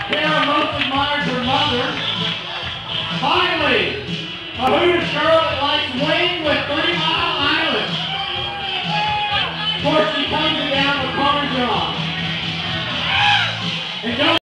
Kara most admires her mother. Finally, a Hooters girl that likes wings with 3 Mile Island. Of course, she comes it down with Parmesan. And don't